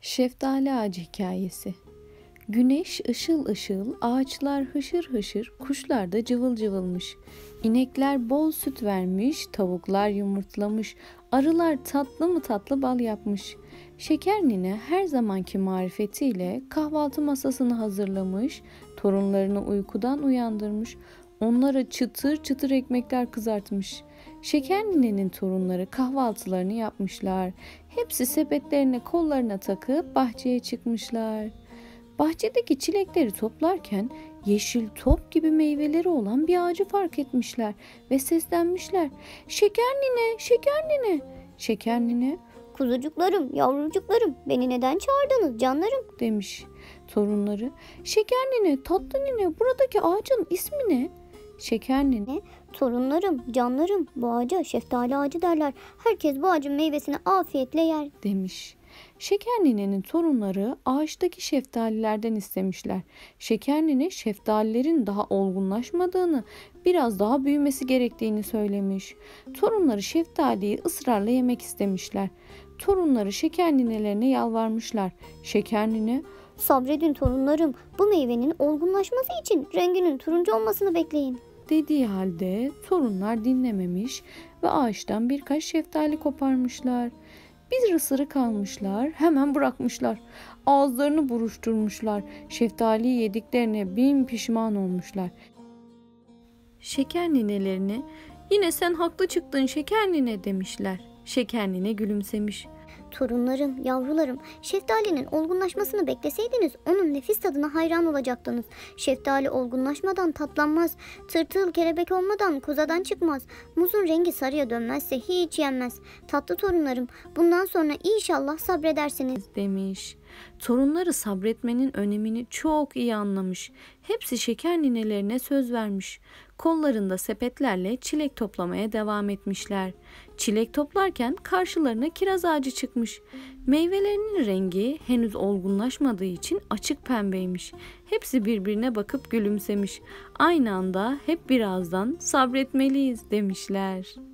Şeftali Ağacı Hikayesi. Güneş ışıl ışıl, ağaçlar hışır hışır, kuşlar da cıvıl cıvılmış. İnekler bol süt vermiş, tavuklar yumurtlamış, arılar tatlı mı tatlı bal yapmış. Şeker nine her zamanki marifetiyle kahvaltı masasını hazırlamış, torunlarını uykudan uyandırmış, onlara çıtır çıtır ekmekler kızartmış. Şeker ninenin torunları kahvaltılarını yapmışlar. Hepsi sepetlerine kollarına takıp bahçeye çıkmışlar. Bahçedeki çilekleri toplarken yeşil top gibi meyveleri olan bir ağacı fark etmişler ve seslenmişler. Şeker nine, şeker nine. Şeker nine, "Kuzucuklarım, yavrucuklarım, beni neden çağırdınız canlarım?" demiş. Torunları, şeker nine, tatlı nine, buradaki ağacın ismi ne? Şeker nine, "Torunlarım, canlarım, bu ağaca şeftali ağacı derler. Herkes bu ağacın meyvesini afiyetle yer." demiş. Şeker ninenin torunları ağaçtaki şeftalilerden istemişler. Şeker nine şeftalilerin daha olgunlaşmadığını, biraz daha büyümesi gerektiğini söylemiş. Torunları şeftaliyi ısrarla yemek istemişler. Torunları şeker ninelerine yalvarmışlar. Şeker nine, "Sabredin torunlarım, bu meyvenin olgunlaşması için renginin turuncu olmasını bekleyin." dediği halde torunlar dinlememiş ve ağaçtan birkaç şeftali koparmışlar. Bir ısırık almışlar, hemen bırakmışlar. Ağızlarını buruşturmuşlar. Şeftaliyi yediklerine bin pişman olmuşlar. Şeker ninelerine, "Yine sen haklı çıktın şeker nine," demişler. Şeker nine gülümsemiş. "Torunlarım, yavrularım, şeftalinin olgunlaşmasını bekleseydiniz onun nefis tadına hayran olacaktınız. Şeftali olgunlaşmadan tatlanmaz, tırtıl kelebek olmadan kozadan çıkmaz, muzun rengi sarıya dönmezse hiç yenmez. Tatlı torunlarım, bundan sonra inşallah sabredersiniz." demiş. Torunları sabretmenin önemini çok iyi anlamış. Hepsi şeker ninelerine söz vermiş. Kollarında sepetlerle çilek toplamaya devam etmişler. Çilek toplarken karşılarına kiraz ağacı çıkmış. Meyvelerinin rengi henüz olgunlaşmadığı için açık pembeymiş. Hepsi birbirine bakıp gülümsemiş. Aynı anda hep birazdan sabretmeliyiz demişler.